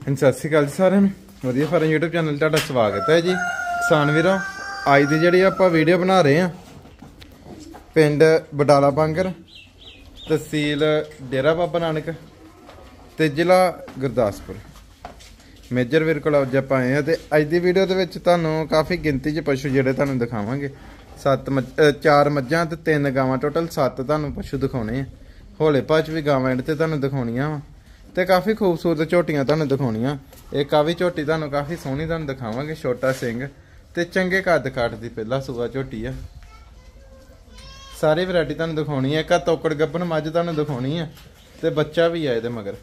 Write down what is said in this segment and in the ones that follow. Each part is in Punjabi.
ਸਤਿ ਸ਼੍ਰੀ ਅਕਾਲ ਜੀ ਸਾਰਿਆਂ ਨੂੰ। ਵਧੀਆ ਫਾਰਮ YouTube ਚੈਨਲ ਤੁਹਾਡਾ ਸਵਾਗਤ ਹੈ ਜੀ। ਕਿਸਾਨ ਵੀਰੋ, ਅੱਜ ਦੀ ਜਿਹੜੀ ਆਪਾਂ ਵੀਡੀਓ ਬਣਾ ਰਹੇ ਆ ਪਿੰਡ ਬਡਾਲਾ ਬਾਂਗਰ, ਤਹਿਸੀਲ ਡੇਰਾ ਬਾਬਾ ਨਾਨਕ ਤੇ ਜ਼ਿਲ੍ਹਾ ਗੁਰਦਾਸਪੁਰ। ਮੇਜਰ ਵੀਰ ਕੋਲ ਅੱਜ ਆਪਾਂ ਆਏ ਆ ਤੇ ਅੱਜ ਦੀ ਵੀਡੀਓ ਦੇ ਵਿੱਚ ਤੁਹਾਨੂੰ ਕਾਫੀ ਗਿਣਤੀ 'ਚ ਪਸ਼ੂ ਜਿਹੜੇ ਤੁਹਾਨੂੰ ਦਿਖਾਵਾਂਗੇ। 4 ਮੱਝਾਂ ਤੇ 3 ਗਾਵਾਂ, ਟੋਟਲ 7 ਤੁਹਾਨੂੰ ਪਸ਼ੂ ਦਿਖਾਉਣੇ ਆ। ਹੋਲੇ ਭਾਚ ਵੀ ਗਾਵਾਂ ਐਂਡ ਤੇ ਤੁਹਾਨੂੰ ਦਿਖਾਉਣੀਆਂ ਵਾ ਤੇ ਕਾਫੀ ਖੂਬਸੂਰਤ ਝੋਟੀਆਂ ਤੁਹਾਨੂੰ ਦਿਖਾਉਣੀਆਂ। ਇੱਕ ਆ ਵੀ ਝੋਟੀ ਤੁਹਾਨੂੰ ਕਾਫੀ ਸੋਹਣੀ ਤੁਹਾਨੂੰ ਦਿਖਾਵਾਂਗੇ, ਛੋਟਾ ਸਿੰਘ ਤੇ ਚੰਗੇ ਕੱਦ ਕਾਠ ਦੀ ਪਹਿਲਾ ਸੂਆ ਝੋਟੀ ਆ। ਸਾਰੀ ਵੈਰਾਈਟੀ ਤੁਹਾਨੂੰ ਦਿਖਾਉਣੀ ਹੈ। ਇੱਕ ਆ ਤੋਕੜ ਗੱਬਣ ਮੱਝ ਤੁਹਾਨੂੰ ਦਿਖਾਉਣੀ ਆ ਤੇ ਬੱਚਾ ਵੀ ਆ ਇਹਦੇ ਮਗਰ।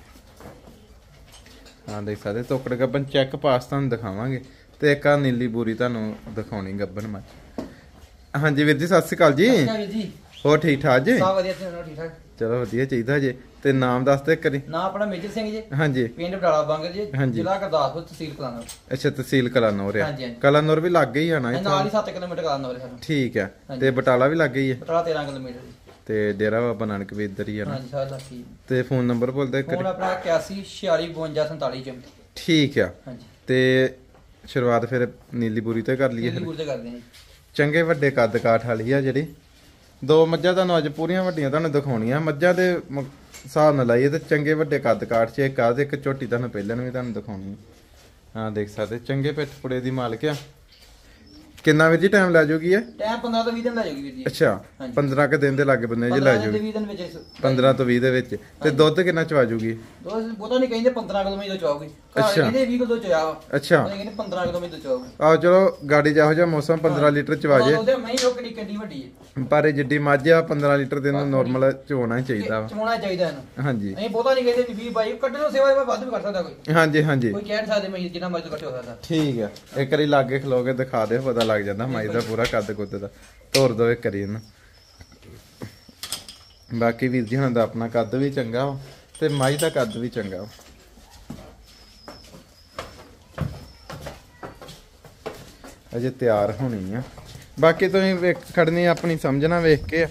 ਹਾਂ ਦੇਖ ਸਕਦੇ ਤੋਕੜ ਗੱਬਣ ਚੈੱਕ ਪਾਸ ਤੁਹਾਨੂੰ ਦਿਖਾਵਾਂਗੇ ਤੇ ਇੱਕ ਆ ਨੀਲੀ ਬੂਰੀ ਤੁਹਾਨੂੰ ਦਿਖਾਉਣੀ ਗੱਬਣ ਮੱਝ। ਹਾਂਜੀ ਵੀਰ ਜੀ, ਸਤਿ ਸ਼੍ਰੀ ਅਕਾਲ ਜੀ। ਹੋਰ ਠੀਕ ਠਾਕ ਜੀ? ਸਭ ਵਧੀਆ, ਠੀਕ ਠਾਕ। ਚਲੋ ਵਧੀਆ ਚਾਹੀਦਾ ਜੇ। ਤੇ ਨਾਮ ਦੱਸ ਦੇ ਕਰੀ। ਨਾਮ ਆਪਣਾ ਮੇਜਰ ਸਿੰਘ ਜੀ। ਹਾਂਜੀ। ਪਿੰਡ ਬਡਾਲਾ ਬਾਂਗਰ ਜੀ, ਹਾਂਜੀ। ਜ਼ਿਲ੍ਹਾ ਗੁਰਦਾਸਪੁਰ, ਤਹਿਸੀਲ ਕਲਾਨੌਰ। ਅੱਛਾ, ਤਹਿਸੀਲ ਕਲਾਨੌਰ ਆ। ਹਾਂਜੀ। ਕਲਾਨੌਰ ਵੀ ਲੱਗ ਗਈ ਆ ਨਾ ਨਾਲ ਹੀ 7 ਕਿਲੋਮੀਟਰ ਕਲਾਨੌਰ ਹੈ। ਠੀਕ ਆ। ਤੇ ਬਟਾਲਾ ਵੀ ਲੱਗ ਗਈ ਹੈ। ਬਟਾਲਾ 13 ਕਿਲੋਮੀਟਰ ਜੀ। ਤੇ ਡੇਰਾ ਬਾਬਾ ਨਾਨਕ ਵੀ ਇੱਧਰ ਹੀ ਆ ਨਾ। ਹਾਂਜੀ, ਸਾਰਾ ਲੱਗੀ। ਤੇ ਫੋਨ ਨੰਬਰ ਬੋਲਦੇ ਕਰੀ। ਫੋਨ ਆਪਣਾ 81 46 52 47। ਠੀਕ ਆ। ਹਾਂਜੀ। ਤੇ ਸ਼ੁਰੂਆਤ ਫਿਰ ਨੀਲੀ ਬੂਰੀ ਤੋਂ ਕਰ ਲਈਏ। ਨੀਲੀ ਬੂਰੀ ਤੋਂ ਕਰਦੇ ਹਾਂ ਜੀ। ਚੰਗੇ ਵੱਡੇ ਕੱਦ ਕਾਠ ਵਾਲੀ ਆ ਜਿਹੜੀ। 2 ਮੱਝਾਂ ਤੁਹਾਨੂੰ ਅੱਜ ਪੂਰੀਆਂ ਵੱਡੀਆਂ ਤੁਹਾਨੂੰ ਦਿਖਾਉਣੀਆਂ। ਮੱਝਾਂ ਦੇ ਹਿਸਾਬ ਨਾਲ ਲਾਈਏ ਤੇ ਚੰਗੇ ਵੱਡੇ ਕੱਦ ਕਾਠ 'ਚ ਇੱਕ ਆ ਤੇ ਇੱਕ ਝੋਟੀ ਤੁਹਾਨੂੰ ਪਹਿਲਾਂ ਵੀ ਤੁਹਾਨੂੰ ਦਿਖਾਉਣੀ। ਹਾਂ ਦੇਖ ਸਕਦੇ ਚੰਗੇ ਪਿੱਠ ਪੁੜੇ ਦੀ ਮਾਲਕ ਆ। ਕਿੰਨਾ ਵੀਰ ਜੀ ਟਾਈਮ ਲੈ ਜਾਊਗੀ ਇਹ? ਟਾਈਮ 15 ਤੋਂ 20 ਦਿਨ ਲੈ ਜਾਊਗੀ ਵੀਰ ਜੀ। ਅੱਛਾ, 15 ਕ ਦਿਨ ਦੇ ਲਾਗੇ ਬੰਨੇ ਜੀ ਲੈ ਜਾਊਗੀ। 15 ਤੋਂ 20 ਦੇ ਵਿੱਚ। ਤੇ ਦੁੱਧ ਕਿੰਨਾ ਚਵਾ ਜੂਗੀ? ਦੁੱਧ ਬਹੁਤਾ ਨਹੀਂ ਕਹਿੰਦੇ 15 ਕਿਲੋ ਮੀਟਰ ਚਵਾਉਗੀ। ਅੱਛਾ, ਕਹਿੰਦੇ 20 ਕਿਲੋ ਚਵਾ। ਅੱਛਾ, ਕਹਿੰਦੇ 15 ਕਿਲੋ ਮੀਟਰ ਚਵਾਉਗੀ। ਆਹ ਚਲੋ ਗਾੜੀ ਜਿਹੋ ਜਿਹਾ ਮੌਸਮ 15 ਲੀਟਰ ਚਵਾ ਜੇ। ਉਹਦੇ ਮੈਂ ਉਹ ਕਿੰਨੀ ਵੱਡੀ ਹੈ ਪਰ ਇਹ ਜਿੱਡੀ ਮੱਝ ਆ 15 ਲੀਟਰ ਦੇ ਨੂੰ ਨਾਰਮਲ ਚੋਣਾ ਚਾਹੀਦਾ ਵਾ। ਚੋਣਾ ਚਾਹੀਦਾ ਇਹਨੂੰ। ਹਾਂਜੀ। ਨਹੀਂ ਬਹੁਤਾ ਨਹੀਂ ਕਹਿੰਦੇ 20 22 ਕੱਢਣ ਨੂੰ ਸੇਵਾ ਵੱਧ ਵੀ ਕਰ ਸਕਦਾ ਕੋਈ। ਹਾਂਜੀ ਹਾਂਜੀ, ਕੋਈ ਕਹਿ ਸਕਦੇ ਮੈਂ ਜਿੰਨਾ ਮਰਜ਼ੀ ਕੱਢ ਹੋ ਸਕਦਾ। ਠੀਕ ਆ। ਇੱਕ ਵਾਰੀ ਲਾਗੇ ਖਲੋ ਕੇ ਦਿਖਾ ਦੇ, ਪਤਾ ਲੱਗ ਜਾਂਦਾ ਮਾਈ ਦਾ ਪੂਰਾ ਕੱਦ ਕੁੱਦ ਦਾ। ਤੋਰ ਦੋ ਇੱਕ ਵਾਰੀ ਇਹਨੂੰ। ਬਾਕੀ ਵੀਰ ਜੀ ਹੁਣਾਂ ਦਾ ਆਪਣਾ ਕੱਦ ਵੀ ਚੰਗਾ ਵਾ ਤੇ ਮਾਈ ਦਾ ਕੱਦ ਵੀ ਚੰਗਾ ਵਾ। ਅਜੇ ਤਿਆਰ ਹੋਣੀ ਆ। ਬਾਕੀ ਤੁਸੀਂ ਵੇਖ ਖੜਨੀ ਆਪਣੀ ਸਮਝਣਾ ਵੇਖ ਕੇ।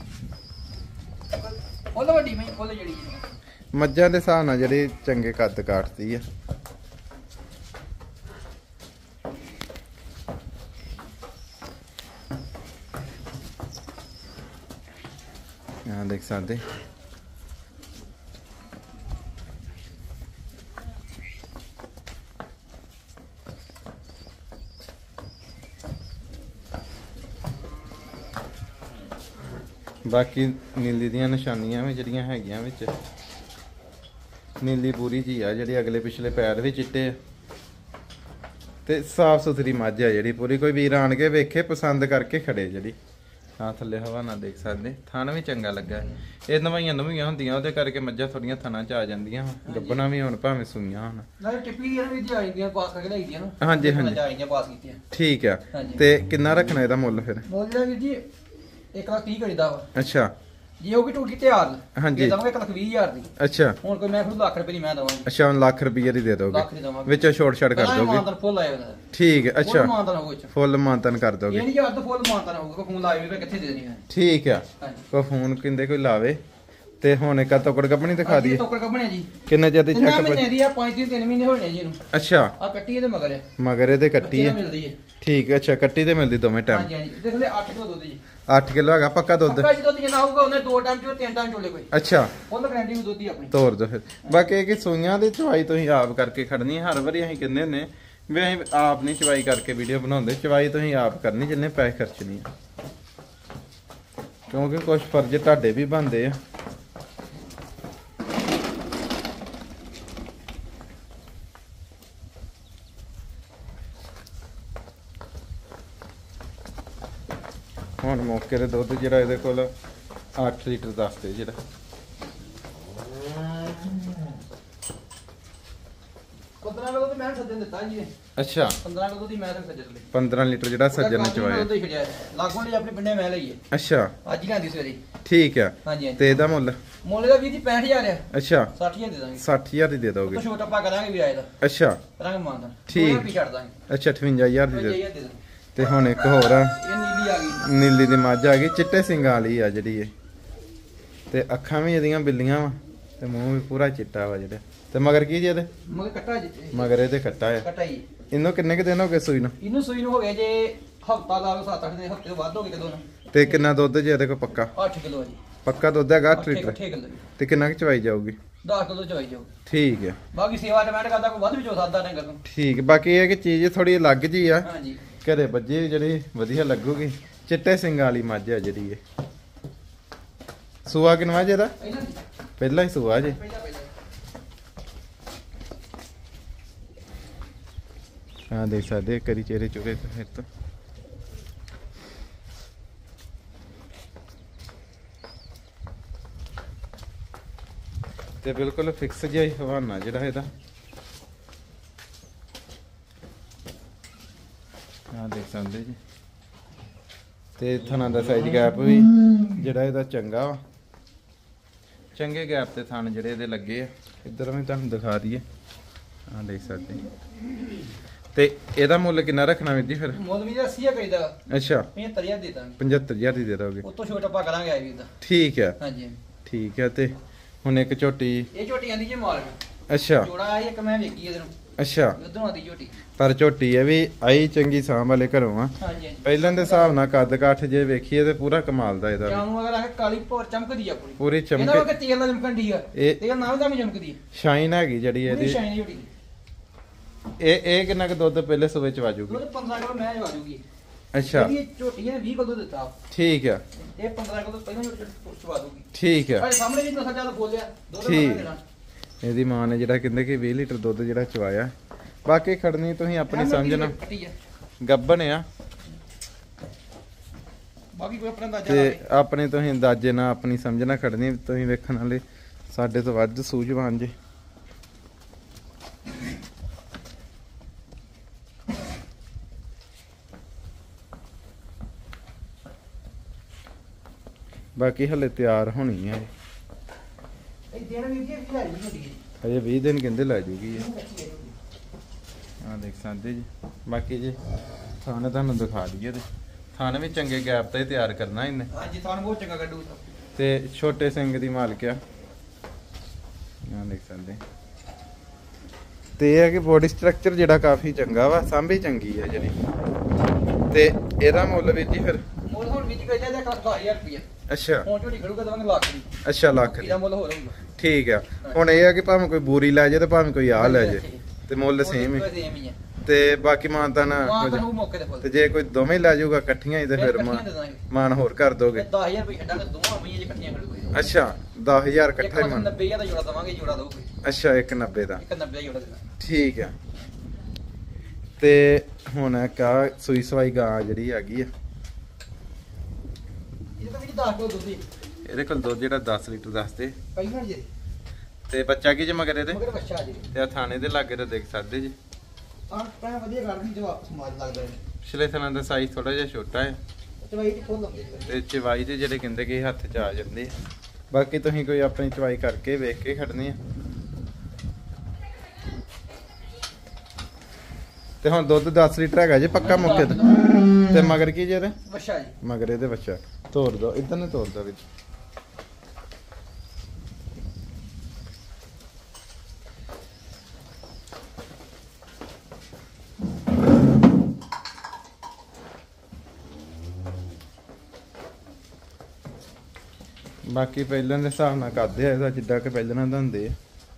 ਫੁੱਲ ਵੱਡੀ ਮੈਂ ਫੁੱਲ ਜਿਹੜੀ ਮੱਝਾਂ ਦੇ ਹਿਸਾਬ ਨਾਲ ਜਿਹੜੇ ਚੰਗੇ ਕੱਦ ਕਾਟਦੀ ਆ। ਆ ਦੇਖ ਸਕਦੇ ਬਾਕੀ ਨੀਲੀ ਦੀਆਂ ਨਿਸ਼ਾਨੀਆਂ ਵੀ ਜਿਹੜੀਆਂ ਹੈਗੀਆਂ ਵਿੱਚ। ਨੀਲੀ ਪੂਰੀ ਜੀ ਆ ਜਿਹੜੀ, ਅਗਲੇ ਪਿਛਲੇ ਪੈਰ ਵੀ ਚਿੱਟੇ ਆ ਤੇ ਸਾਫ ਸੁਥਰੀ ਮੱਝ ਆ ਜਿਹੜੀ ਪੂਰੀ। ਕੋਈ ਵੀਰ ਆਣ ਕੇ ਵੇਖੇ ਪਸੰਦ ਕਰਕੇ ਖੜੇ ਜਿਹੜੀ। ਹਾਂ ਥੱਲੇ ਹਵਾ ਨਾ ਦੇਖ ਸਕਦੇ। ਥਣ ਵੀ ਚੰਗਾ ਲੱਗਾ। ਇਹ ਨਵਾਈਆਂ ਹੁੰਦੀਆਂ ਉਹਦੇ ਕਰਕੇ ਮੱਝਾਂ ਥੋੜੀਆਂ ਥਣਾਂ 'ਚ ਆ ਜਾਂਦੀਆਂ। ਗੱਬਣਾ ਵੀ ਹੁਣ ਭਾਵੇਂ ਸੂਈਆਂ ਹੁਣ। ਨਾਲੇ ਟਿੱਪੀ ਦੀਆਂ ਵੀ ਆ ਜਾਂਦੀਆਂ, ਪਾਸ ਕਰਕੇ ਲਾਈਆਂ ਨਾ। ਹਾਂਜੀ ਹਾਂਜੀ, ਆ ਜਾਂਦੀਆਂ ਪਾਸ ਕੀਤੀਆਂ। ਠੀਕ ਆ। ਤੇ ਕਿੰਨਾ ਰੱਖਣਾ ਇਹਦਾ ਮੁੱਲ ਫਿਰ? ਮੁੱਲ ਦਾ ਵੀਰ ਜੀ 1,30,000 ਕਰੀਦਾ ਵਾ। ਅੱਛਾ। ਜੇ ਉਹ ਵੀ ਟੁੱਟ ਗਈ ਤਿਆਰ। ਹਾਂਜੀ। ਇਹ ਦਵਾਂਗੇ 1,20,000 ਦੀ। ਅੱਛਾ। ਹੁਣ ਕੋਈ ਮੈਂ ਫਿਰ ਲੱਖ ਰੁਪਏ ਦੀ ਮੈਂ ਦਵਾਂਗਾ। ਅੱਛਾ, ਹੁਣ ਲੱਖ ਰੁਪਏ ਦੀ ਦੇ ਦੋਗੇ? ਲੱਖ ਦੀ ਦਵਾਂਗੇ। ਵਿੱਚੋਂ ਛੋਟ ਛਾੜ ਕਰ ਦੋਗੇ? ਮਾਨਤਨ ਫੁੱਲ ਆਇਆ ਉਹਦਾ। ਠੀਕ ਹੈ। ਅੱਛਾ, ਫੁੱਲ ਮਾਨਤਨ ਕਰ ਦੋਗੇ? ਇਹ ਨਹੀਂ ਯਾਰ ਤਾਂ ਫੁੱਲ ਮਾਨਤਨ ਹੋਊਗਾ। ਫੋਨ ਲਾਵੇ ਵੀ ਕਿੱਥੇ ਦੇ ਦੇਣੀ ਹੈ। ਠੀਕ ਆ। ਕੋਈ ਫੋਨ ਕਿੰਦੇ ਕੋਈ ਲਾਵੇ ਤੇ ਹੁਣ ਇੱਕ ਤੋਕੜ ਕੱਪਣੀ ਦਿਖਾ ਦਈਏ। ਤੋਕੜ ਕੱਪਣੇ ਜੀ ਕਿੰਨੇ ਚਿਰ ਦੀ ਚੈੱਕ? 3 ਮਹੀਨੇ ਦੀ ਆ, 3 ਮਹੀਨੇ ਹੋਣੇ ਜੀ ਇਹਨੂੰ। ਅੱਛਾ। ਆ ਕੱਟੀ ਇਹਦੇ ਮਗਰ ਹੈ। ਮਗਰ ਇਹਦੇ ਕੱਟੀ ਹੈ। ਮਿਲਦੀ ਹੈ। ਠੀਕ ਹੈ। ਅੱਛਾ, ਕੱਟੀ ਤੇ ਮਿਲਦੀ ਦੋਵੇਂ ਟਾਈਮ? ਹਾਂਜੀ ਹਾਂਜੀ। ਇਹਦੇ ਥੱਲੇ 8 ਕਿਲੋ ਦੁੱਧ ਜੀ। 8 ਕਿਲੋ ਹੈਗਾ ਪੱਕਾ ਦੁੱਧ? ਪੱਕਾ ਜੀ ਦੁੱਧ ਜਿੰਨਾ ਆਊਗਾ ਉਹਨੇ 2 ਟਾਈਮ ਚੋ 3 ਟਾਈਮ ਚੋਲੇ ਕੋਈ। ਅੱਛਾ। ਫੁੱਲ ਗਰੰਟੀ ਵੀ ਦੁੱਧ ਦੀ ਆਪਣੀ। ਤੋਰ ਦੋ ਫਿਰ। ਬਾਕੀ ਇਹ ਕਿ ਸੂਈਆਂ ਦੀ ਚਵਾਈ ਤੁਸੀਂ ਆਪ ਕਰਕੇ ਖੜਨੀ। ਹਰ ਵਾਰੀ ਅਸੀਂ ਕਹਿੰਦੇ ਹੁੰਦੇ ਵੀ ਅਸੀਂ ਆਪ ਨਹੀਂ ਚਵਾਈ ਕਰਕੇ ਵੀਡੀਓ ਬਣਾਉਂਦੇ। ਚਵਾਈ ਤੁਸੀਂ ਆਪ ਕਰਨੀ, ਜਿੰਨੇ ਪੈਸੇ ਖਰਚਣੀ ਆ, ਕਿਉਂਕਿ ਕੁਝ ਫਰਜ਼ ਤੁਹਾਡੇ ਵੀ ਬਣਦੇ ਆ। ਹੁਣ ਮੌਕੇ ਦੇ ਦੁੱਧ ਜਿਹੜਾ ਇਹਦੇ ਕੋਲ 8 ਲੀਟਰ ਦੱਸਦੇ ਜਿਹੜਾ। ਮੈਂ ਸੱਜਣ ਦਿੱਤਾ ਜੀ। ਅੱਛਾ, 15 ਕਿਲੋ ਦੀ ਮੈਂ ਸੱਜਣ ਲਈ। 15 ਲੀਟਰ ਜਿਹੜਾ ਸੱਜਣ ਨੇ ਚਵਾਇਆ। ਲਾਗੋਂ ਲਈ ਆਪਣੇ ਪਿੰਡੇ ਮੈਂ ਲਈਏ। ਅੱਛਾ, ਅੱਜ ਹੀ ਲਿਆਂਦੀ ਸਵੇਰੇ। ਠੀਕ ਆ। ਹਾਂਜੀ। ਤੇ ਇਹਦਾ ਮੁੱਲ? ਮੁੱਲ ਦਾ ਵੀਰ ਜੀ 65,000 ਆ। ਅੱਛਾ। 60,000 ਦੇ ਦਾਂਗੇ। 60,000 ਦੀ ਦੇ ਦੋਗੇ? ਛੋਟਾ ਪਾ ਕਰਾਂਗੇ ਵੀ ਆਏ ਦਾ। ਅੱਛਾ। ਕਰਾਂਗੇ ਮਾਨਦਾ। ਠੀਕ। ਵੀ ਛੱਡ ਦਾਂਗੇ। ਅੱਛਾ, 58,000 ਦੀ ਦੇ। ਤੇ ਹੁਣ ਇੱਕ ਹੋਰ ਆ। ਇਹ ਨੀਲੀ ਆ ਗਈ। ਨੀਲੀ ਦੀ ਮੱਝ ਆ ਗਈ, ਚਿੱਟੇ ਸਿੰਗਾਂ ਵਾਲੀ ਆ ਜਿਹੜੀ ਇਹ। ਤੇ ਅੱਖਾਂ ਵੀ ਇਹਦੀਆਂ ਬਿੱਲੀਆਂ ਵਾ ਤੇ ਮੂੰਹ ਵੀ ਪੂਰਾ ਚਿੱਟਾ ਵਾ ਜਿਹੜਾ। ਤੇ ਮਗਰ ਕੀ ਜੀ ਇਹਦੇ? ਮਗਰ ਕੱਟਾ ਜੀ। ਮਗਰ ਇਹਦੇ ਕੱਟਾ ਆ। ਕੱਟਾ ਜੀ। ਇਹਨੂੰ ਕਿੰਨੇ ਕੁ ਦਿਨ ਹੋ ਗਏ ਸੂਈ ਨੂੰ? ਇਹਨੂੰ ਸੂਈ ਨੂੰ ਹੋ ਗਿਆ ਜੇ ਹਫਤਾ ਲਾ ਲਓ, 7-8 ਦਿਨ, ਹਫਤੇ ਤੋਂ ਵੱਧ ਹੋ ਗਏ ਕਦੋਂ ਨਾ। ਤੇ ਕਿੰਨਾ ਦੁੱਧ ਜੀ ਇਹਦੇ ਕੋਲ ਪੱਕਾ? 8 ਕਿਲੋ ਜੀ। ਪੱਕਾ ਦੁੱਧ ਹੈਗਾ 8 ਲੀਟਰ। 8 ਕਿਲੋ ਜੀ। ਤੇ ਕਿੰਨਾ ਕੁ ਚਵਾਈ ਜਾਊਗੀ? 10 ਕਿਲੋ ਚਵਾਈ ਜਾਓ। ਠੀਕ ਹੈ। ਬਾਕੀ ਸੇਵਾ ਡਿਮਾਂਡ ਕਰਦਾ ਕੋਈ ਵੱਧ ਵੀ ਚੋ ਸਕਦਾ ਡੰਗਰ ਨੂੰ। ਠੀਕ। ਬਾਕੀ ਇਹ ਕਿ ਚੀਜ਼ ਥੋੜੀ ਅਲੱਗ ਜੀ ਆ, ਹਾਂਜੀ। ਘਰੇ ਵੱਜੀ ਜਿਹੜੀ ਵਧੀਆ ਲੱਗੂਗੀ। ਚਿੱਟੇ ਸਿੰਘਾਂ ਵਾਲੀ ਮੱਝ ਆ ਜਿਹੜੀ ਇਹ। ਸੂਆ ਕਿਨਵਾ ਜੀ ਇਹਦਾ? ਪਹਿਲਾ ਹੀ ਸੂਆ ਜੀ। ਹਾਂ ਦੇਖ ਸਕਦੇ ਕਰੀ ਚਿਹਰੇ ਚੁਰੇ ਤੋਂ ਫਿਰ ਤੋਂ। ਤੇ ਬਿਲਕੁਲ ਫਿਕਸ ਜਿਹਾ ਹੀ ਹਵਾਨਾ ਜਿਹੜਾ ਇਹਦਾ। ਹਾਂ ਦੇਖ ਸਕਦੇ ਜੀ। ਤੇ ਥਣਾ ਦਾ ਸਾਈਜ਼ ਗੈਪ ਵੀ ਜਿਹੜਾ ਇਹਦਾ ਚੰਗਾ ਵਾ। ਚੰਗੇ ਗੈਪ ਤੇ ਥਣ ਜਿਹੜੇ ਇਹਦੇ ਲੱਗੇ ਆ। ਇੱਧਰ ਵੀ ਤੁਹਾਨੂੰ ਦਿਖਾ ਦਈਏ। ਹਾਂ ਦੇਖ ਸਕਦੇ। ਤੇ ਇਹਦਾ ਮੁੱਲ ਕਿੰਨਾ ਰੱਖਣਾ ਵੀਰ ਜੀ ਫਿਰ? ਮੁੱਲ ਵੀ 80 ਕਰੀਦਾ। ਅੱਛਾ 75000 ਦੇ ਦਾਂਗੇ। 75000 ਦੀ ਦੇ ਦੋਗੇ? ਉਤੋਂ ਛੋਟ ਆਪਾਂ ਕਰਾਂਗੇ ਆਈ ਵੀਰ ਦਾ। ਠੀਕ ਹੈ। ਹਾਂਜੀ ਠੀਕ ਹੈ। ਤੇ ਹੁਣ ਇੱਕ ਝੋਟੀ। ਇਹ ਝੋਟੀ ਆਂਦੀ ਜੇ ਮਾਲ। ਅੱਛਾ ਜੋੜਾ ਆਈ ਇੱਕ ਮੈਂ ਵੇਖੀ ਇਹਦੇ ਨੂੰ। ਅੱਛਾ ਉਧਰੋਂ ਆਂਦੀ ਝੋਟੀ। ਪਰ ਝੋਟੀ ਇਹ ਵੀ ਆਈ ਚੰਗੀ ਸਾਂਭ ਵਾਲੇ ਘਰੋਂ ਆ। ਹਾਂਜੀ ਪਹਿਲਾਂ ਦੇ ਹਿਸਾਬ ਨਾਲ ਕੱਦ ਕਾਠ ਜੇ ਵੇਖੀਏ ਤੇ ਪੂਰਾ ਕਮਾਲ ਦਾ ਇਹਦਾ। ਜਾਨੂੰ ਅਗਰ ਆਹ ਕਾਲੀ ਭੌਰ ਚਮਕਦੀ ਆ ਪੂਰੀ। ਪੂਰੀ ਇਹਨਾਂ ਚਮਕੇ ਵਰਗਾ ਤੇਲ ਦਾ ਚਮਕਣ ਦੀ ਆ। ਇਹ ਤੇਲ ਨਾਲ ਦਾ ਵੀ ਚਮਕਦੀ ਆ। ਸ਼ਾਈਨ ਹੈਗੀ ਜਿਹੜੀ ਪੂਰੀ ਇਹਦੀ। ਸ਼ਾਈਨ ਝੋਟੀ। ਇਹ ਕਿੰਨਾ ਕੁ ਦੁੱਧ ਪਹਿਲੇ ਸੂਬੇ ਚ ਵਾਜੂਗੀ? ਦੁੱਧ 15 ਕਿਲੋ ਮੈਂ ਜਵਾ ਦੂਗੀ। ਅੱਛਾ ਇਹਦੀ ਝੋਟੀ ਨੇ 20 ਕਿਲੋ ਦਿੱਤਾ। ਠੀਕ ਆ। ਇਹ 15 ਕਿਲੋ ਪਹਿਲਾਂ ਝੋਟੀ ਚਵਾ ਦੂਗੀ। ਠੀਕ ਆ। ਪਰ ਸਾਹਮਣੇ ਵੀ ਨਸਾ ਚੱਲ ਬੋਲਿਆ ਦੁੱਧ ਠੀਕ। ਦੇਣਾ। ਇਹਦੀ ਮਾਂ ਨੇ ਜਿਹੜਾ ਕਹਿੰਦੇ ਕਿ 20 ਲੀਟਰ ਦੁੱਧ ਜਿਹੜਾ ਚਵਾਇਆ। ਬਾਕੀ ਖੜਨੀ ਤੁਸੀਂ ਆਪਣੀ ਸਮਝਣਾ। ਕੱਟੀ ਆ। ਗੱਬਣ ਆ। ਬਾਕੀ ਕੋਈ ਆਪਣਾ ਅੰਦਾਜ਼ਾ ਤੇ ਆਪਣੇ ਤੁਸੀਂ ਅੰਦਾਜ਼ੇ ਨਾਲ ਆਪਣੀ ਸਮਝਣਾ ਖੜਨੀ। ਤੁਸੀਂ ਵੇਖਣ ਵਾਲੇ ਸਾਡੇ ਤੋਂ ਵੱਧ ਸੂਝਵਾਨ ਜੇ। ਬਾਕੀ ਹਲੇ ਤਿਆਰ ਹੋਣੀ ਹੈ। ਇਹ ਦਿਨ ਵੀ ਜੀ ਖਿਲਾੜੀ ਹੁੰਦੀ ਹੈ। ਅਜੇ 20 ਦਿਨ ਕਹਿੰਦੇ ਲੈ ਜੂਗੀ ਇਹ। ਹਾਂ ਦੇਖ ਸਕਦੇ ਜੀ। ਬਾਕੀ ਜੀ ਥਾਣੇ ਤੁਹਾਨੂੰ ਦਿਖਾ ਦਈਏ ਤੇ ਥਾਣੇ ਵੀ ਚੰਗੇ ਗੈਪ ਤੇ ਤਿਆਰ ਕਰਨਾ ਇਹਨੇ। ਹਾਂਜੀ ਥਾਣ ਬਹੁਤ ਚੰਗਾ ਕੱਢੂ। ਤੇ ਛੋਟੇ ਸਿੰਘ ਦੀ ਮਾਲਕ ਆ। ਹਾਂ ਦੇਖ ਸਕਦੇ। ਤੇ ਇਹ ਹੈ ਕਿ ਬੋਡੀ ਸਟਰਕਚਰ ਜਿਹੜਾ ਕਾਫੀ ਚੰਗਾ ਵਾ। ਸਾਂਭੀ ਚੰਗੀ ਹੈ ਜਿਹੜੀ। ਤੇ ਇਹਦਾ ਮੁੱਲ ਵੀ ਜੀ ਫਿਰ? ਮੁੱਲ ਹੁਣ ਵਿੱਚ ਕਹਿੰਦਾ ਜਾਂ 10000 ਰੁਪਏ। ਅੱਛਾ ਹੁਣ ਝੋਟੀ ਖੜੂਗਾ ਦਵਾਂਗੇ ਲੱਖ ਦੀ। ਅੱਛਾ ਲੱਖ ਦੀ। ਇਹਦਾ ਮੁੱਲ ਹੋਰ ਹੋਊਗਾ। ਠੀਕ ਆ। ਹੁਣ ਇਹ ਆ ਕਿ ਭਾਵੇਂ ਕੋਈ ਬੂਰੀ ਲੈ ਜਾਏ ਤੇ ਭਾਵੇਂ ਕੋਈ ਆ ਲੈ ਜਾਏ ਤੇ ਮੁੱਲ ਸੇਮ ਹੀ। ਸੇਮ ਹੀ ਹੈ। ਤੇ ਬਾਕੀ ਮਾਨਤਾ ਨਾ ਮਾਂ ਨੂੰ ਮੌਕੇ ਤੇ ਫੁੱਲ। ਤੇ ਜੇ ਕੋਈ ਦੋਵੇਂ ਲੈ ਜਾਊਗਾ ਇਕੱਠੀਆਂ ਹੀ ਤੇ ਫਿਰ ਮਾਨ ਹੋਰ ਕਰ ਦੋਗੇ। 10000 ਰੁਪਏ ਛੱਡਾਂਗੇ ਦੋਵਾਂ ਮਈਆਂ ਇਕੱਠੀਆਂ ਖੜੂਗੇ। ਅੱਛਾ 10000 ਇਕੱਠਾ ਹੀ ਮੰਨ। 90000 ਦਾ ਜੋੜਾ ਦਵਾਂਗੇ। ਜੋੜਾ ਦੋਗੇ। ਅੱਛਾ 190 ਦਾ। 190 ਦਾ ਜੋੜਾ ਦੇਣਾ। ਠੀਕ ਆ। ਤੇ ਹੁਣ ਕਾ ਸੂਈ ਸਵਾਈ ਗਾਂ ਜਿਹੜੀ ਹੈਗੀ ਆ। ਇਹ ਤਾਂ ਵੀ 10 ਕਿਲੋ ਦੁੱਧ ਹੀ। ਇਹਦੇ ਕੋਲ ਦੁੱਧ ਜਿਹੜਾ 10 ਲੀਟਰ ਦੱਸਦੇ। ਪਹਿਲਾਂ ਜੀ ਤੇ ਬੱਚਾ ਕੀ ਜੇ ਮਗਰ ਇਹਦੇ? ਮਗਰ ਬੱਚਾ ਜੀ। ਤੇ ਆ ਥਾਣੇ ਦੇ ਲਾਗੇ ਤੇ ਦੇਖ ਸਕਦੇ ਜੀ। ਆਹ ਤਾਂ ਵਧੀਆ ਕਰਦੀ ਜਵਾਬ ਸਮਾਜ ਲੱਗਦਾ ਹੈ। ਪਿਛਲੇ ਥਾਂ ਦਾ ਸਾਈਜ਼ ਥੋੜਾ ਜਿਹਾ ਛੋਟਾ ਹੈ। ਚਵਾਈ ਤੇ ਖੋਲ ਲੰਦੇ। ਤੇ ਚਵਾਈ ਦੇ ਜਿਹੜੇ ਕਹਿੰਦੇ ਕਿ ਹੱਥ 'ਚ ਆ ਜਾਂਦੇ ਆ। ਬਾਕੀ ਤੁਸੀਂ ਕੋਈ ਆਪਣੀ ਚਵਾਈ ਕਰਕੇ ਵੇਖ ਕੇ ਖੜਨੀ ਆ। ਤੇ ਹੁਣ ਦੁੱਧ 10 ਲੀਟਰ ਹੈਗਾ ਜੀ ਪੱਕਾ ਮੌਕੇ ਤੇ। ਤੇ ਮਗਰ ਕੀ ਜੀ ਇਹਦੇ? ਬੱਚਾ ਜੀ। ਮਗਰ ਇਹਦੇ ਬੱਚਾ। ਤੋੜ ਦੋ ਇਧਰ ਨੂੰ ਤੋੜ ਦੋ ਵਿੱਚ। ਬਾਕੀ ਪਹਿਲਾਂ ਦੇ ਹਿਸਾਬ ਨਾਲ ਕਰਦੇ ਆ ਇਹਦਾ ਜਿੱਦਾਂ ਕਿ ਪਹਿਲਾਂ ਦਾ ਹੁੰਦੇ ਆ।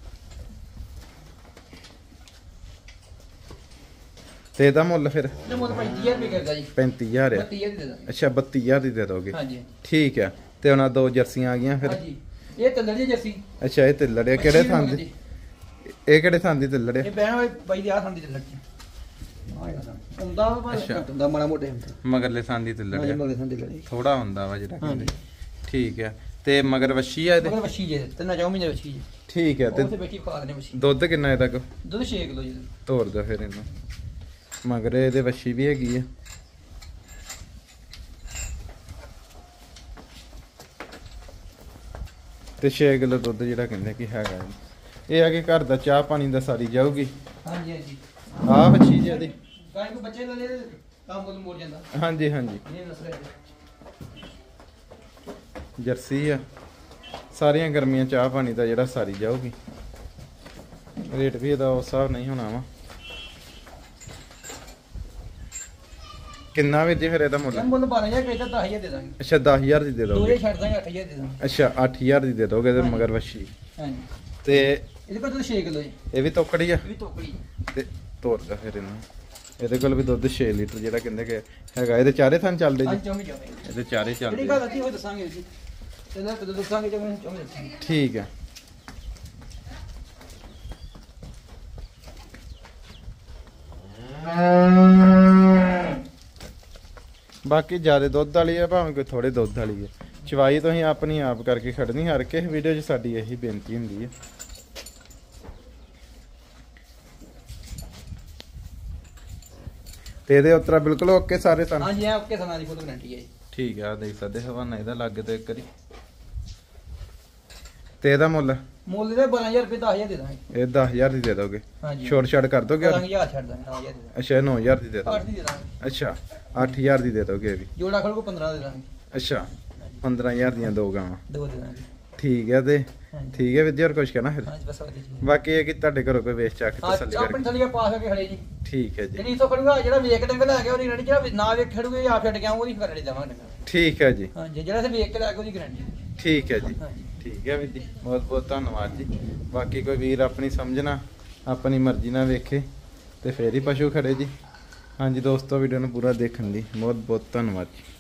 ਤੇ ਇਹਦਾ ਮੁੱਲ ਫਿਰ? ਇਹਦਾ ਮੁੱਲ 35000 ਰੁਪਏ ਕਰਦਾ ਜੀ। 35000 ਆ। 32000 ਦੇ ਦਾਂਗੇ। ਅੱਛਾ 32000 ਦੀ ਦੇ ਦੋਗੇ? ਹਾਂਜੀ ਠੀਕ ਆ। ਤੇ ਉਹਨਾਂ ਦੋ ਜਰਸੀਆਂ ਆ ਗਈਆਂ ਫਿਰ? ਹਾਂਜੀ ਇਹ ਤੱਲੜੀ ਜੱਸੀ। ਅੱਛਾ ਇਹ ਤਿੱਲੜੇ ਕਿਹੜੇ ਥਾਂ ਦੀ? ਇਹ ਕਿਹੜੇ ਥਾਂ ਦੀ ਤਿੱਲੜੇ? ਇਹ ਬਹਿਣ ਵਾਲੀ ਬਾਈ ਦੀ ਆ ਥਾਂ ਦੀ ਤੱਲੜੀ। ਹੁੰਦਾ ਵਾ ਘੱਟ ਹੁੰਦਾ ਮਾੜਾ ਮੋਟੇ ਹੁੰਦਾ। ਮਗਰਲੇ ਥਾਂ ਦੀ ਤਿੱਲੜੇ? ਹਾਂਜੀ ਮਗਰਲੇ ਥਾਂ ਦੀ ਲੜੀ ਥੋੜਾ ਹੁੰਦਾ ਵਾ ਜਿਹੜਾ ਕਹਿੰਦੇ। ਠੀਕ ਆ। ਤੇ ਮਗਰ ਵੱਛੀ ਆ ਇਹਦੇ? ਮਗਰ ਵੱਛੀ ਜੇ ਤੇ ਨਾ 4 ਮਹੀਨੇ ਵੱਛੀ ਜੇ। ਠੀਕ ਆ। ਤੇ ਤੇ ਬੈਠੀ ਖਾ ਲੈਣੇ ਵੱਛੀ। ਦੁੱਧ ਕਿੰਨਾ ਇਹਦਾ ਕੋ? ਦੁੱਧ 6 ਕਿਲੋ ਜੀ। ਤੋੜ ਦੋ ਫਿਰ ਇਹਨੂੰ। ਮਗਰ ਇਹਦੇ ਵੱਛੀ ਵੀ ਹੈਗੀ ਆ। ਤੇ 6 ਕਿਲੋ ਦੁੱਧ ਜਿਹੜਾ ਕਹਿੰਦੇ ਕਿ ਹੈਗਾ ਜੀ। ਇਹ ਆ ਕਿ ਘਰ ਦਾ ਚਾਹ ਪਾਣੀ ਦਾ ਸਾਰੀ ਜਾਊਗੀ। ਹਾਂਜੀ ਹਾਂਜੀ ਆ ਵੱਛੀ ਜੀ ਇਹਦੀ? ਗਾਇ ਕੋ ਬੱਚੇ ਲੈ ਲੈ ਕੰਮ ਕੋਲ ਮੋੜ ਜਾਂਦਾ। ਹਾਂਜੀ ਹਾਂਜੀ ਇਹ ਨਸਲ ਹੈ। ਜਰਸੀ ਆ। ਸਾਰੀਆਂ ਗਰਮੀਆਂ ਚਾਹ ਪਾਣੀ ਦਾ ਜਿਹੜਾ ਸਾਰੀ ਜਾਊਗੀ। ਰੇਟ ਵੀ ਇਹਦਾ ਉਸ ਹਿਸਾਬ ਨਹੀਂ ਹੋਣਾ ਵਾ। ਕਿੰਨਾ ਵੀਰ ਜੀ ਫਿਰ ਇਹਦਾ ਮੁੱਲ? ਇਹ ਮੁੱਲ 12000 ਕਹਿੰਦਾ 10000 ਦੇ ਦਾਂਗੇ। ਅੱਛਾ 10000 ਦੀ ਦੇ ਦੋਗੇ? ਦੋਰੇ ਛੱਡ ਦਾਂਗੇ 8000 ਦੇ ਦਾਂਗੇ। ਅੱਛਾ 8000 ਦੀ ਦੇ ਦੋਗੇ ਤੇ ਮਗਰ ਵੱਛੀ। ਹਾਂਜੀ ਤੇ ਇਹਦੇ ਕੋਲ ਦੁੱਧ 6 ਕਿਲੋ ਜੀ। ਇਹ ਵੀ ਤੋਕੜੀ ਆ? ਇਹ ਵੀ ਟੋਕਰੀ। ਤੇ ਤੋਰਦਾ ਫਿਰ ਇਹਨੂੰ। ਇਹਦੇ ਕੋਲ ਵੀ ਦੁੱਧ 6 ਲੀਟਰ ਜਿਹੜਾ ਕਹਿੰਦੇ ਕਿ ਹੈਗਾ। ਇਹਦੇ ਚਾਰੇ ਥਣ ਚੱਲਦੇ ਹਾਂ ਜੀ? ਚੌਵੇਂ ਚੌਵੇਂ ਇਹਦੇ ਚਾਰੇ ਜਿਹੜੀ ਚੱਲਦੇ। ਗੱਲ ਅੱਤੀ ਉਹ ਦੱਸਾਂਗੇ ਜੀ। ਇਹਦਾ ਕਦੋਂ ਦੱਸਾਂਗੇ ਚੌਵੇਂ ਚੌਵੇਂ ਦੱਸਾਂਗੇ। ਠੀਕ ਹੈ। ਬਾਕੀ ਜਿਆਦਾ ਦੁੱਧ ਵਾਲੀ ਹੈ ਭਾਵੇਂ ਕੋਈ ਥੋੜੇ ਦੁੱਧ ਵਾਲੀ ਹੈ। ਚਵਾਈ ਤੁਸੀਂ ਆਪਣੀ ਆਪ ਕਰਕੇ ਖੜਨੀ। ਹਰ ਕਿਸੇ ਵੀਡੀਓ 'ਚ ਸਾਡੀ ਇਹੀ ਬੇਨਤੀ ਹੁੰਦੀ ਹੈ। ਤੇ ਇਹਦੇ ਉੱਤਰਾ ਬਿਲਕੁਲ ਓਕੇ ਸਾਰੇ ਤੁਹਾਨੂੰ? ਹਾਂਜੀ ਆ ਓਕੇ ਸਨਾ ਦੀ ਫੁੱਲ ਗਾਰੰਟੀ ਹੈ ਜੀ। ਠੀਕ ਆ ਦੇਖ ਸਕਦੇ ਹਵਾਨਾ ਇਹਦਾ ਲੱਗ ਤੇ ਇੱਕ ਵਾਰੀ। ਤੇ ਇਹਦਾ ਮੁੱਲ? ਮੁੱਲ ਦੇ 12000 ਰੁਪਏ 10000 ਦੇ ਦਾਂਗੇ। ਇਹ 10000 ਦੀ ਦੇ ਦੋਗੇ? ਹਾਂਜੀ ਛੋਟ ਛਾੜ ਕਰ ਦੋਗੇ? 10000 ਛੱਡ ਦਾਂਗੇ 9000 ਦੇ ਦਾਂਗੇ। ਅੱਛਾ 9000 ਦੀ ਦੇ 8 ਦੋਗੇ? ਦੀ ਦੇ ਦਾਂਗੇ। ਅੱਛਾ 8000 ਦੀ ਦੇ ਦੋਗੇ ਇਹ ਵੀ? ਜੋੜਾ ਖੜ ਕੋ 15 ਦੇ ਦਾਂਗੇ। ਅੱਛਾ 15000 ਦੀਆਂ ਦੋ ਗਾਵਾਂ। ਦੋ ਦੇ ਦਾਂਗੇ। ਠੀਕ ਹੈ। ਤੇ ਹਾਂਜੀ ਠੀਕ ਹੈ ਵੀਰ ਜੀ, ਹੋਰ ਕੁਝ ਕਹਿਣਾ ਫਿਰ? ਹਾਂਜੀ ਬਸ ਵਧੀਆ ਜੀ। ਬਾਕੀ ਇਹ ਕਿ ਤੁਹਾਡੇ ਘਰੋਂ ਕੋਈ ਵੇਚ ਚੱਕ ਤਸੱਲੀ ਆਪਣੀ ਕਰਕੇ। ਥਲੀਆ ਪਾਸ ਕਰਕੇ ਖੜੇ ਜੀ। ਠੀਕ ਹੈ ਜੀ। ਜਿਹੜੀ ਇਥੋਂ ਖੜੂਗਾ ਜਿਹੜਾ ਵੇਖ ਡੰਗ ਲੈ ਗਿਆ ਉਹਦੀ ਗਾਰੰਟੀ। ਜਿਹੜਾ ਨਾ ਵੇਖ ਖੜੂਗਾ ਆਪ ਛੱਡ ਗਿਆ ਉਹਦੀ ਗਾਰੰਟੀ ਦੇਵਾਂਗੇ। ਠੀਕ ਹੈ ਜੀ। ਹਾਂਜੀ ਜਿਹੜਾ ਤੇ ਵੇਖ ਕੇ ਲੈ ਗਿਆ ਉਹਦੀ ਗਾਰੰਟੀ। ਠੀਕ ਹੈ ਜੀ। ਹਾਂਜੀ ਠੀਕ ਹੈ ਵੀਰ ਜੀ, ਬਹੁਤ ਬਹੁਤ ਧੰਨਵਾਦ ਜੀ। ਬਾਕੀ ਕੋਈ ਵੀਰ ਆਪਣੀ ਸਮਝਣਾ ਆਪਣੀ ਮਰਜ਼ੀ ਨਾਲ ਵੇਖੇ ਤੇ ਫੇਰ ਹੀ ਪਸ਼ੂ ਖੜੇ ਜੀ। ਹਾਂਜੀ ਦੋਸਤੋ, ਵੀਡੀਓ ਨੂੰ ਪੂਰਾ ਦੇਖਣ ਲਈ ਬਹੁਤ ਬਹੁਤ ਧੰਨਵਾਦ ਜੀ।